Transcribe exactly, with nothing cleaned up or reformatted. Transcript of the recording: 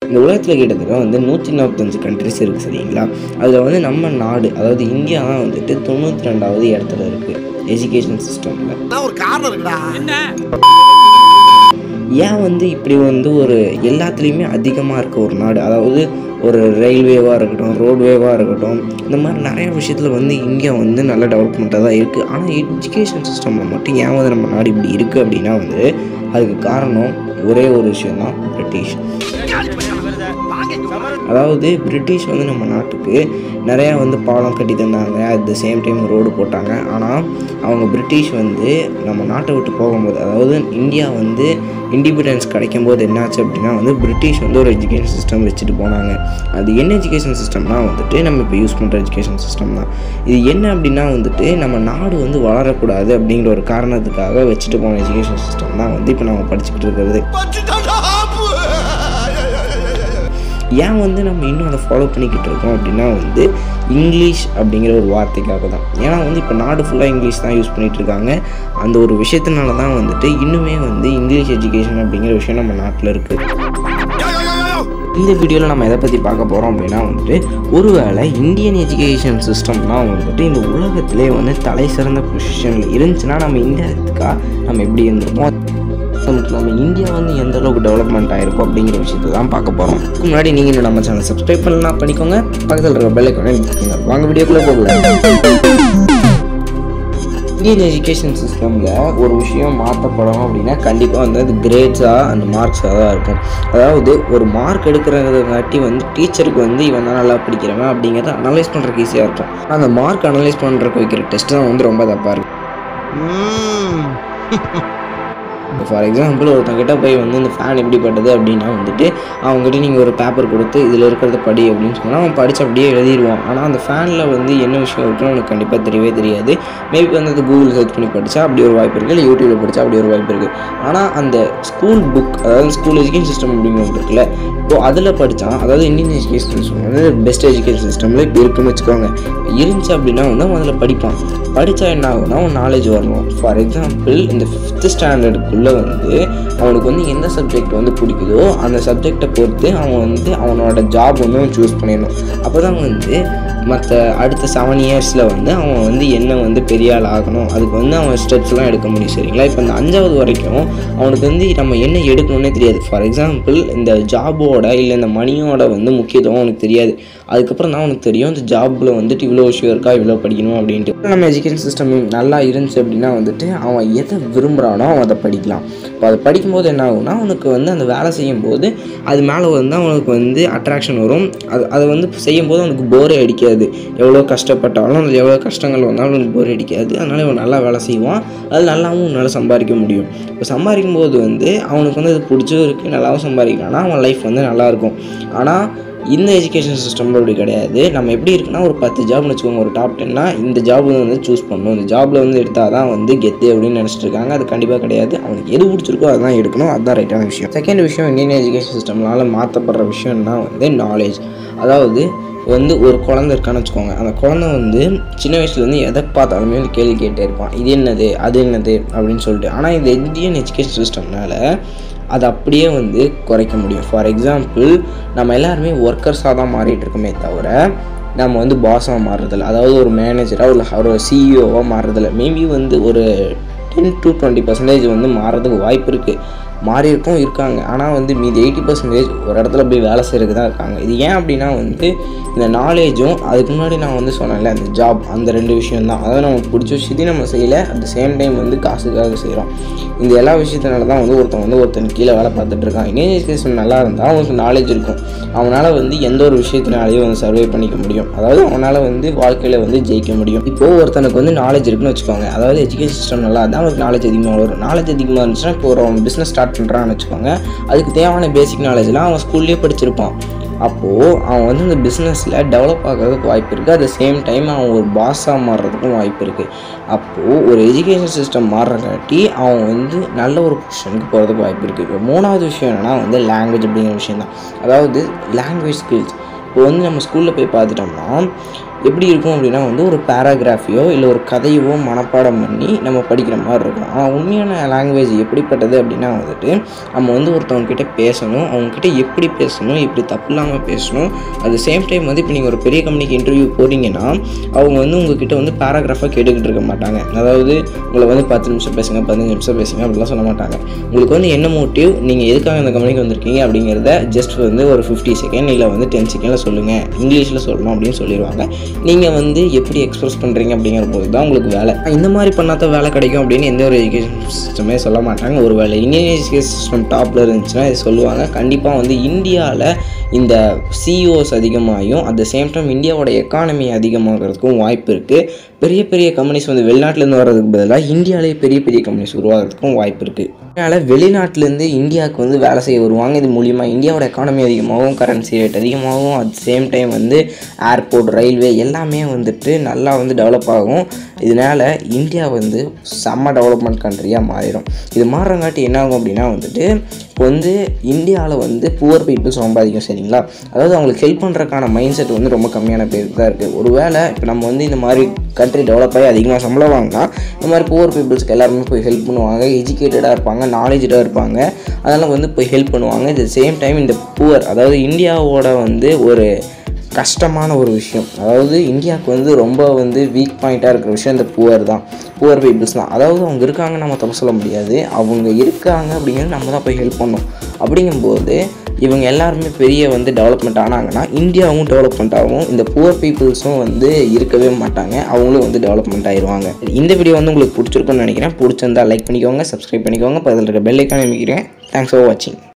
இந்த உலகத்தில் கிட்டத்தட்ட வந்து நூற்றி நாற்பத்தஞ்சு கண்ட்ரிஸ் இருக்குது சரிங்களா. அதில் வந்து நம்ம நாடு அதாவது இந்தியா தான் வந்துட்டு தொண்ணூற்றி ரெண்டாவது இடத்துல இருக்குது எஜுகேஷன் சிஸ்டமில். ஒரு காரணம் இருக்குடா. ஏன் வந்து இப்படி வந்து ஒரு எல்லாத்துலேயுமே அதிகமாக இருக்க ஒரு நாடு, அதாவது ஒரு ரயில்வேவாக இருக்கட்டும், ரோட்வேவாக இருக்கட்டும், இந்த மாதிரி நிறைய விஷயத்தில் வந்து இந்தியா வந்து நல்ல டெவலப்மெண்ட்டாக தான் இருக்குது. ஆனால் எஜுகேஷன் சிஸ்டமில் மட்டும் ஏன் வந்து நம்ம நாடு இப்படி இருக்குது அப்படின்னா வந்து அதுக்கு காரணம் ஒரே ஒரு விஷயம் தான், பிரிட்டிஷ். அதாவது பிரிட்டிஷ் வந்து நம்ம நாட்டுக்கு நிறையா வந்து பாலம் கட்டி தந்தாங்க, at the same time road போட்டாங்க. ஆனால் அவங்க பிரிட்டிஷ் வந்து நம்ம நாட்டை விட்டு போகும்போது, அதாவது இந்தியா வந்து இண்டிபெண்டன்ஸ் கிடைக்கும் போது என்னாச்சு அப்படின்னா வந்து பிரிட்டிஷ் வந்து ஒரு எஜுகேஷன் சிஸ்டம் வச்சுட்டு போனாங்க. அது என்ன எஜுகேஷன் சிஸ்டம்னா வந்துட்டு நம்ம இப்போ யூஸ் பண்ணுற எஜுகேஷன் சிஸ்டம் தான். இது என்ன அப்படின்னா வந்துட்டு நம்ம நாடு வந்து வளரக்கூடாது அப்படிங்கிற ஒரு காரணத்துக்காக வச்சுட்டு போன எஜுகேஷன் சிஸ்டம் தான் வந்து இப்போ நம்ம படிச்சுக்கிட்டு இருக்கிறது. ஏன் வந்து நம்ம இன்னும் அதை ஃபாலோ பண்ணிக்கிட்டு இருக்கோம் அப்படின்னா வந்து இங்கிலீஷ் அப்படிங்கிற ஒரு வார்த்தைக்காக தான். ஏன்னா வந்து இப்போ நாடு ஃபுல்லாக இங்கிலீஷ் தான் யூஸ் பண்ணிகிட்டு இருக்காங்க. அந்த ஒரு விஷயத்தினால தான் வந்துட்டு இன்னுமே வந்து இங்கிலீஷ் எஜுகேஷன் அப்படிங்கிற விஷயம் நம்ம நாட்டில் இருக்குது. இந்த வீடியோவில் நம்ம எதை பற்றி பார்க்க போகிறோம் அப்படின்னா வந்துட்டு ஒருவேளை இந்தியன் எஜுகேஷன் சிஸ்டம்லாம் வந்துட்டு இந்த உலகத்திலே வந்து தலை சிறந்த பொசிஷனில் இருந்துச்சுன்னா நம்ம இந்தியாவுக்காக நம்ம எப்படி இருந்திருப்போம், நம்ம இந்தியா வந்து எந்த அளவுக்கு டெவலப்மெண்ட் ஆகிருக்கும் அப்படிங்கிற விஷயத்தை தான் பார்க்க போகிறோம். அதுக்கு முன்னாடி நீங்கள் இன்னும் நம்ம சேனல் சப்ஸ்கிரைப் பண்ணலாம் பண்ணிக்கோங்க, பக்கத்தில் இருக்கிற பெல் ஐகானை கிளிக் வாங்க வீடியோக்குள்ளே போகலாம். இந்தியன் எஜுகேஷன் சிஸ்டமில் ஒரு விஷயம் மாற்றப்படும் அப்படின்னா கண்டிப்பாக வந்து அது கிரேட்ஸாக அந்த மார்க்ஸாக தான் இருக்கும். அதாவது ஒரு மார்க் எடுக்கிறங்காட்டி வந்து டீச்சருக்கு வந்து இவன் தான் நல்லா படிக்கிறவன் அப்படிங்கிறத அனலைஸ் பண்ணுறதுக்கு ஈஸியாக இருக்கும். அந்த மார்க் அனலைஸ் பண்ணுறதுக்கு வைக்கிற டெஸ்ட் தான் வந்து ரொம்ப தப்பாக இருக்கும். ஃபார் எக்ஸாம்பிள் ஒருத்தங்கிட்ட போய் வந்து இந்த ஃபேன் எப்படிப்பட்டது அப்படின்னா வந்துட்டு அவங்ககிட்ட நீங்கள் ஒரு பேப்பர் கொடுத்து இதில் இருக்கிறத படி அப்படின்னு சொன்னால் அவன் படித்து அப்படியே எழுதிடுவான். ஆனால் அந்த ஃபேனில் வந்து என்ன விஷயம் இருக்குன்னு அவனுக்கு கண்டிப்பாக தெரியவே தெரியாது. மேபி வந்து அது கூகுள் சர்ச் பண்ணி படித்தா அப்படி ஒரு வாய்ப்பு இருக்குது, இல்லை யூடியூப்பில் படித்தா அப்படி ஒரு வாய்ப்பு இருக்குது. ஆனால் அந்த ஸ்கூல் புக், அதாவது ஸ்கூல் எஜுகேஷன் சிஸ்டம் அப்படிங்கிறது இருக்குல்ல, இப்போது அதில் படித்தான், அதாவது இந்தியன் எஜுகேஷன் சிஸ்டம் வந்து பெஸ்ட் எஜுகேஷன் சிஸ்டமில் இப்போ இருக்குன்னு வச்சுக்கோங்க. இருந்துச்சு அப்படின்னா வந்து அவன் அதில் படிப்பான். படித்தா என்ன ஆகுனா அவன் நாலேஜ் வரணும். ஃபார் எக்ஸாம்பிள் இந்த ஃபிஃப்த்து ஸ்டாண்டர்டுக்குள்ளே வந்து அவனுக்கு வந்து எந்த சப்ஜெக்ட் வந்து பிடிக்குதோ அந்த சப்ஜெக்டை பொறுத்து அவன் வந்து அவனோட ஜாப் வந்து அவன் சூஸ் பண்ணிடணும். அப்போ தான் வந்து மற்ற அடுத்த செவன் இயர்ஸில் வந்து அவன் வந்து என்ன வந்து பெரிய ஆள் ஆகணும், அதுக்கு வந்து அவன் ஸ்டெப்ஸ்லாம் எடுக்க முடியும் சரிங்களா. இப்போ இந்த அஞ்சாவது வரைக்கும் அவனுக்கு வந்து நம்ம என்ன எடுக்கணும்னே தெரியாது. ஃபார் எக்ஸாம்பிள் இந்த ஜாபோட இல்லை இந்த மணியோட வந்து முக்கியத்துவம் அவனுக்கு தெரியாது. அதுக்கப்புறம் தான் அவனுக்கு தெரியும் இந்த ஜாப்பில் வந்துட்டு இவ்வளோ விஷயம் இருக்கா, இவ்வளோ படிக்கணும் அப்படின்ட்டு. நம்ம எஜுகேஷன் சிஸ்டம் நல்லா இருந்துச்சு அப்படின்னா வந்துட்டு அவன் எதை விரும்புகிறானோ அவன் அதை படிக்கலாம். இப்போ அதை படிக்கும்போது என்ன ஆகும்னா அவனுக்கு வந்து அந்த வேலை செய்யும்போது அது மேலே வந்து அவனுக்கு வந்து அட்ராக்ஷன் வரும். அது அதை வந்து செய்யும்போது அவனுக்கு போரே அடிக்காது. எவ்வளோ கஷ்டப்பட்டாலும் அதில் எவ்வளோ கஷ்டங்கள் வந்தாலும் அவனுக்கு போர் அடிக்காது. அதனால் இவன் நல்லா வேலை செய்வான், அது நல்லாவும் நல்லா சம்பாதிக்க முடியும். இப்போ சம்பாதிக்கும் போது வந்து அவனுக்கு வந்து அது பிடிச்சும் இருக்குது, நல்லாவும் சம்பாதிக்கலாம்னா அவன் லைஃப் வந்து நல்லாயிருக்கும். ஆனால் இந்த எஜுகேஷன் சிஸ்டமில் அப்படி கிடையாது. நம்ம எப்படி இருக்குன்னா ஒரு பத்து ஜாப்னு வச்சுக்கோங்க, ஒரு டாப் டென்னா இந்த ஜாப் வந்து சூஸ் பண்ணணும், இந்த ஜாபில் வந்து எடுத்தால் தான் வந்து கெத்து அப்படின்னு நினச்சிட்டு இருக்காங்க. அது கண்டிப்பாக கிடையாது. அவனுக்கு எது பிடிச்சிருக்கோ அதுதான் எடுக்கணும், அதுதான் ரைட்டான விஷயம். செகண்ட் விஷயம், இந்தியன் எஜுகேஷன் சிஸ்டம்னால மாற்றப்படுற விஷயம்னா வந்து நாலேஜ். அதாவது வந்து ஒரு குழந்தை இருக்கான்னு வச்சுக்கோங்க, அந்த குழந்தை வந்து சின்ன வயசுலேருந்து எதை பார்த்தாலுமே வந்து கேள்வி கேட்டே இருப்பான், இது என்னது அது என்னது அப்படின்னு சொல்லிட்டு. ஆனால் இந்த இந்தியன் எஜுகேஷன் சிஸ்டம்னால அதை அப்படியே வந்து குறைக்க முடியும். ஃபார் எக்ஸாம்பிள் நம்ம எல்லாருமே ஒர்க்கர்ஸாக தான் மாறிட்டு இருக்கோமே தவிர நம்ம வந்து பாஸாக மாறுறதில்ல, அதாவது ஒரு மேனேஜராக ஒரு ஒரு சிஇஓவாக மாறுறதில்ல. மேபி வந்து ஒரு டென் டு டுவெண்ட்டி பர்சன்டேஜ் வந்து மாறுறதுக்கு வாய்ப்பு இருக்குது, மாறி இருக்கும் இருக்காங்க. ஆனால் வந்து மீதி எயிட்டி பர்சன்டேஜ் ஒரு இடத்துல போய் வேலை செய்கிறதுக்கு தான் இருக்காங்க. இது ஏன் அப்படின்னா வந்து இந்த நாலேஜும் அதுக்கு முன்னாடி நான் வந்து சொன்னேன்ல அந்த ஜாப், அந்த ரெண்டு விஷயந்தான். அதாவது நமக்கு பிடிச்ச விஷயத்தையும் நம்ம செய்யலை, அட் த சேம் டைம் வந்து காசுக்காக செய்கிறோம். இந்த எல்லா விஷயத்தினால தான் வந்து ஒருத்தன் வந்து ஒருத்தன் கீழே வேலை பார்த்துட்டு இருக்கான். இந்தியன் எஜுகேஷன் நல்லா இருந்தால் அவனுக்கு நாலேஜ் இருக்கும், அவனால் வந்து எந்த ஒரு விஷயத்தினாலையும் வந்து சர்வே பண்ணிக்க முடியும், அதாவது அவனால் வந்து வாழ்க்கையில் வந்து ஜெயிக்க முடியும். இப்போது ஒருத்தனுக்கு வந்து நாலேஜ் இருக்குன்னு வச்சுக்கோங்க, அதாவது எஜுகேஷன் சிஸ்டம் நல்லா இருந்தால் அவனுக்கு நாலேஜ் அதிகமாக வரும். நாலேஜ் அதிகமாக இருந்துச்சுன்னா இப்போ ஒரு அவன் பிஸ்னஸ் ஸ்டார்ட் பண்ணுறான்னு வச்சுக்கோங்க, அதுக்கு தேவையான பேசிக் நாலேஜ்லாம் அவன் ஸ்கூல்லேயே படிச்சிருப்பான். அப்போது அவன் வந்து இந்த பிஸ்னஸில் டெவலப் ஆகிறதுக்கு வாய்ப்பு இருக்குது, அட் த சேம் டைம் அவன் ஒரு பாஸாக மாறுறதுக்கும் வாய்ப்பு இருக்குது. அப்போது ஒரு எஜுகேஷன் சிஸ்டம் மாறுறங்காட்டி அவன் வந்து நல்ல ஒரு பொசிஷனுக்கு போகிறதுக்கு வாய்ப்பு இருக்குது. இப்போ மூணாவது விஷயம் என்னென்னா வந்து லாங்குவேஜ் அப்படிங்கிற விஷயம் தான். அதாவது லாங்குவேஜ் ஸ்கில்ஸ். இப்போ வந்து நம்ம ஸ்கூலில் போய் பார்த்துட்டோம்னா எப்படி இருக்கும் அப்படின்னா வந்து ஒரு பேராகிராஃபியோ இல்லை ஒரு கதையவோ மனப்பாடம் பண்ணி நம்ம படிக்கிற மாதிரி இருக்கும். ஆனால் உண்மையான லாங்குவேஜ் எப்படிப்பட்டது அப்படின்னா வந்துட்டு நம்ம வந்து ஒருத்தவங்கக்கிட்ட பேசணும், அவங்கக்கிட்ட எப்படி பேசணும், எப்படி தப்பு இல்லாமல் பேசணும். அட் சேம் டைம் வந்து இப்போ நீங்கள் ஒரு பெரிய கம்பெனிக்கு இன்டர்வியூ போகிறீங்கன்னா அவங்க வந்து உங்ககிட்ட வந்து பேராகிராஃபாக கேட்டுக்கிட்டு இருக்க மாட்டாங்க. அதாவது உங்களை வந்து பத்து நிமிஷம் பேசுங்க, பதினஞ்சு நிமிஷம் பேசுங்க அப்படிலாம் சொல்ல மாட்டாங்க. உங்களுக்கு வந்து என்ன மோட்டிவ், நீங்கள் எதுக்காக இந்த கம்பெனிக்கு வந்திருக்கீங்க அப்படிங்கிறத ஜஸ்ட் வந்து ஒரு ஃபிஃப்டி செகண்ட் இல்லை வந்து டென் செகண்டில் சொல்லுங்கள், இங்கிலீஷில் சொல்லணும் அப்படின்னு சொல்லிடுவாங்க. நீங்கள் வந்து எப்படி எக்ஸ்பிரஸ் பண்ணுறீங்க அப்படிங்கிற போது தான் உங்களுக்கு வேலை. இந்த மாதிரி பண்ணாத வேலை கிடைக்கும் அப்படின்னு எந்த ஒரு எஜுகேஷன் சிஸ்டமே சொல்ல மாட்டாங்க. ஒரு வேலை இந்தியன் எஜுகேஷன் சிஸ்டம் டாப்பில் இருந்துச்சுன்னா இது சொல்லுவாங்க. கண்டிப்பாக வந்து இந்தியாவில் இந்த சிஇஓஸ் அதிகமாகும், அட் த சேம் டைம் இந்தியாவோட எக்கானமி அதிகமாகிறதுக்கும் வாய்ப்பு இருக்குது. பெரிய பெரிய கம்பெனிஸ் வந்து வெளிநாட்டிலேருந்து வர்றதுக்கு பதிலாக இந்தியாவிலேயே பெரிய பெரிய கம்பெனிஸ் உருவாகிறதுக்கும் வாய்ப்பு இருக்குது. அதனால் வெளிநாட்டிலேருந்து இந்தியாவுக்கு வந்து வேலை செய்ய வருவாங்க. இது மூலிமா இந்தியாவோட எக்கானமி அதிகமாகும், கரன்சி ரேட் அதிகமாகும், அட் சேம் டைம் வந்து ஏர்போர்ட், ரயில்வே எல்லாமே வந்துட்டு நல்லா வந்து டெவலப் ஆகும். இதனால் இந்தியா வந்து செம்ம டெவலப்மெண்ட் கண்ட்ரியாக மாறிடும். இது மாறுறங்காட்டி என்ன ஆகும் அப்படின்னா வந்துட்டு இப்போ வந்து இந்தியாவில் வந்து புவர் பீப்புள்ஸ் ரொம்ப அதிகம், சரிங்களா? அதாவது அவங்களுக்கு ஹெல்ப் பண்ணுறதுக்கான மைண்ட் செட் வந்து ரொம்ப கம்மியான பேருக்கு தான் இருக்குது. ஒரு வேளை இப்போ நம்ம வந்து இந்த மாதிரி கண்ட்ரி டெவலப் ஆகி அதிகமாக சம்பளம் வாங்கினா இந்த மாதிரி புவர் பீப்புள்ஸ்க்கு எல்லாருமே போய் ஹெல்ப் பண்ணுவாங்க, எஜுகேட்டடாக இருப்பாங்க, நாலேஜாக இருப்பாங்க, அதெல்லாம் வந்து போய் ஹெல்ப் பண்ணுவாங்க. இந்த சேம் டைம் இந்த புவர், அதாவது இந்தியாவோட வந்து ஒரு கஷ்டமான ஒரு விஷயம், அதாவது இந்தியாவுக்கு வந்து ரொம்ப வந்து வீக் பாயிண்ட்டாக இருக்கிற விஷயம் இந்த புவர் தான், புவர் பீப்புள்ஸ் தான். அதாவது அவங்க இருக்காங்க, நம்ம தப்பு சொல்ல முடியாது, அவங்க இருக்காங்க அப்படிங்கிறது நம்ம தான் போய் ஹெல்ப் பண்ணணும். அப்படிங்கும்போது இவங்க எல்லாருமே பெரிய வந்து டெவலப்மெண்ட் ஆனாங்கன்னா இந்தியாவும் டெவலப்மெண்ட் ஆகும், இந்த புவர் பீப்புள்ஸும் வந்து இருக்கவே மாட்டாங்க, அவங்களும் வந்து டெவலப்மெண்ட் ஆயிடுவாங்க. இந்த வீடியோ வந்து உங்களுக்கு பிடிச்சிருக்குன்னு நினைக்கிறேன். பிடிச்சிருந்தா லைக் பண்ணிக்கோங்க, சப்ஸ்கிரைப் பண்ணிக்கோங்க, பக்கத்தில் இருக்க பெல் ஐக்கானை அமைக்கிறேன். தேங்க்ஸ் ஃபார் வாட்சிங்.